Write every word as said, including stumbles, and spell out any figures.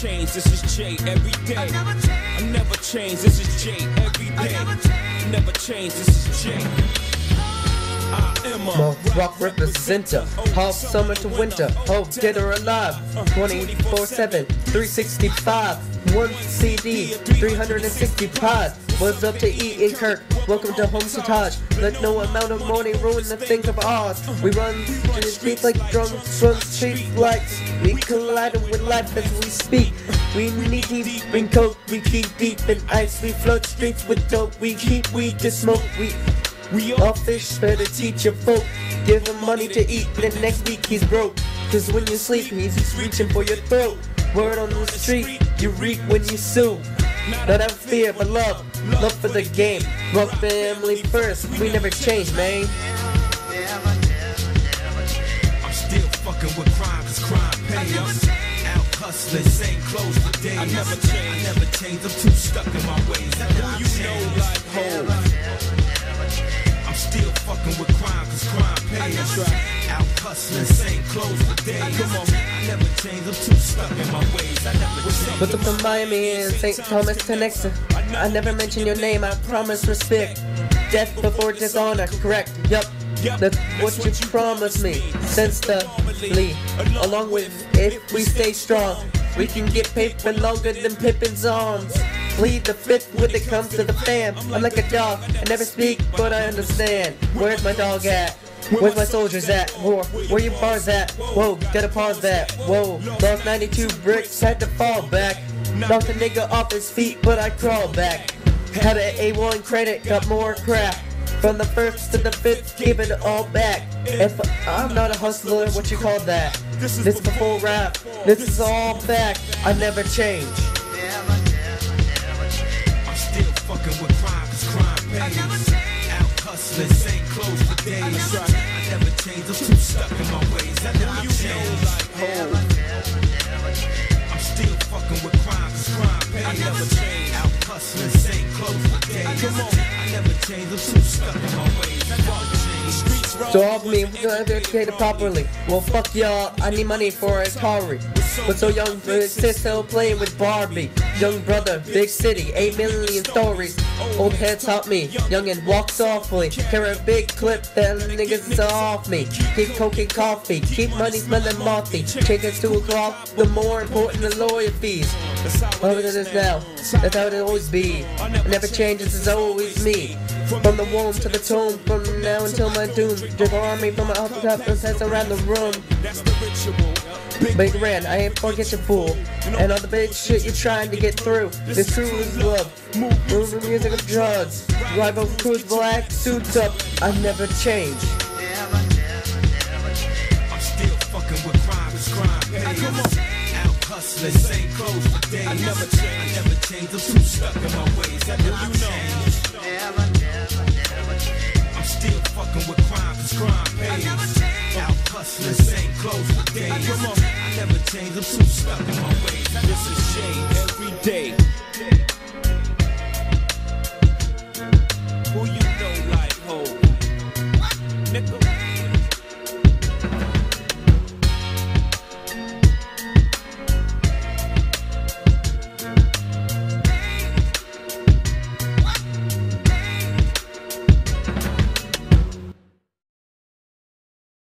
change, this is Jay every day. I never change, this is Jay every day. Never change, this is Jay. I am a rock representer, all summer to winter, hope dead or alive, twenty-four seven, three sixty-five, one C D, three hundred sixty-five. What's up to E and Kirk? Welcome to Home Satage. Let no amount of money ruin the things of ours. We run in the streets like drunks, run street lights. We collide with life as we speak. We knee deep in coke, we keep deep in ice. We flood streets with dope, we keep weed to smoke. We We all fish, better teach your folk. Give him money to eat, then next week he's broke. Cause when you sleep, he's reaching for your throat. Word on the street, you reap when you sue. Not out of fear, but love, love for the game. Love family first, we never change, man. I'm still fucking with crime, cause crime pays. Out hustling, same clothes for days. I never change, I never change, I'm too stuck in my ways. You know like hoes. I'm still fucking with crime, cause crime pays. Out hustling, same clothes for days. Come on, I never change, I'm too stuck in my ways. I never change. What's up from Miami and Saint Thomas Connection? I never mention your name, I promise respect. Death before dishonor, correct, yup. That's what you promised me, sensibly. Along with if we stay strong, we can get paper longer than Pippin's arms. Plead the fifth when it comes to the fam. I'm like a dog, I never speak, but I understand. Where's my dog at? Where's my soldiers at? Where, where your bars at? Whoa, gotta pause that. Whoa, lost ninety-two bricks, had to fall back. Knocked a nigga off his feet, but I crawled back. Had an A one credit, got more crap. From the first to the fifth, give it all back. If I'm not a hustler, what you call that? This is before rap, this is all fact. I never change. Fucking with crime, cause crime pays. Out hustling, same clothes for days. I never change, I'm too stuck in my ways. I never change like hoes. I'm still fucking with crime, cause crime pays. I never change. Out hustling, same clothes for days. Come on, I never change, I'm too stuck in my ways. I never change. So off me, we're gonna educate it properly. Well, fuck y'all, I need money for a Atari. But so young, but still playing with Barbie. Young brother, big city, eight million stories. Old head taught me, young and walk softly. Carry a big clip, that niggas off me. Keep coking coffee, keep money smelling mothy. Change it to a crop, the more important the lawyer fees. Look at this now, that's how it always be. It never changes, it's always me. From the womb to the tomb, from now until my doom. Drip army from my upper top, that's around the room. Big Ran, I ain't forget your fool. And all the big shit you're trying to get through. This true is love. Move the music of drugs. Drive over crews, black suits up. I never change. I'm still fucking with crime, cause crime pays. Out hustling, same clothes for days. I never change, I never change, I'm too stuck in my ways. I never change. I'm still fucking with crime, cause crime pays. Out hustling, same clothes for days. Come on, I never change, I'm too stuck in my ways. This is Jay every day.